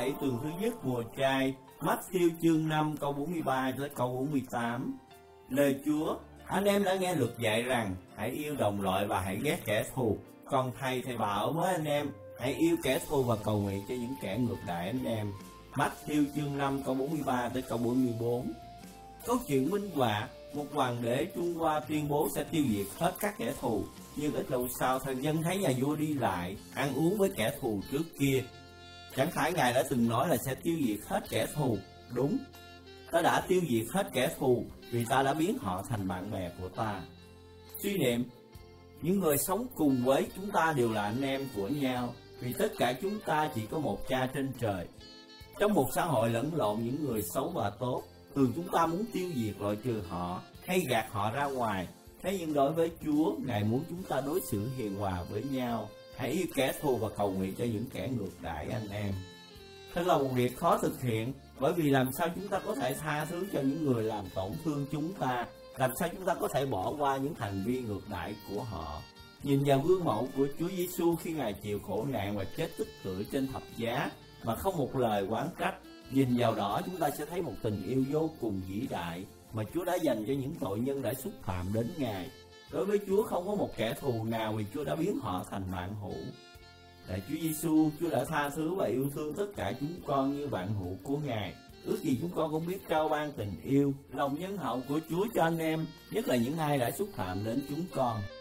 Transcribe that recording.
7 tuần thứ nhất mùa chay, Matthew chương 5 câu 43 tới câu 48. Lời Chúa: anh em đã nghe luật dạy rằng hãy yêu đồng loại và hãy ghét kẻ thù. Còn thầy bảo với anh em hãy yêu kẻ thù và cầu nguyện cho những kẻ ngược đãi anh em. Matthew chương 5 câu 43 tới câu 44. Câu chuyện minh họa: một hoàng đế Trung Hoa tuyên bố sẽ tiêu diệt hết các kẻ thù, nhưng ít lâu sau thần dân thấy nhà vua đi lại ăn uống với kẻ thù trước kia. Chẳng phải ngài đã từng nói là sẽ tiêu diệt hết kẻ thù? Đúng, ta đã tiêu diệt hết kẻ thù vì ta đã biến họ thành bạn bè của ta. Suy niệm: những người sống cùng với chúng ta đều là anh em của nhau, vì tất cả chúng ta chỉ có một cha trên trời. Trong một xã hội lẫn lộn những người xấu và tốt, thường chúng ta muốn tiêu diệt loại trừ họ hay gạt họ ra ngoài. Thế nhưng đối với Chúa, Ngài muốn chúng ta đối xử hiền hòa với nhau. Hãy yêu kẻ thù và cầu nguyện cho những kẻ ngược đãi anh em. Thật là một việc khó thực hiện, bởi vì làm sao chúng ta có thể tha thứ cho những người làm tổn thương chúng ta? Làm sao chúng ta có thể bỏ qua những hành vi ngược đãi của họ? Nhìn vào gương mẫu của Chúa Giêsu khi Ngài chịu khổ nạn và chết tức tưởi trên thập giá mà không một lời oán trách, nhìn vào đó chúng ta sẽ thấy một tình yêu vô cùng vĩ đại mà Chúa đã dành cho những tội nhân đã xúc phạm đến Ngài. Đối với Chúa không có một kẻ thù nào, vì Chúa đã biến họ thành bạn hữu. Tại Chúa Giêsu, Chúa đã tha thứ và yêu thương tất cả chúng con như bạn hữu của Ngài. Ước gì chúng con cũng biết trao ban tình yêu, lòng nhân hậu của Chúa cho anh em, nhất là những ai đã xúc phạm đến chúng con.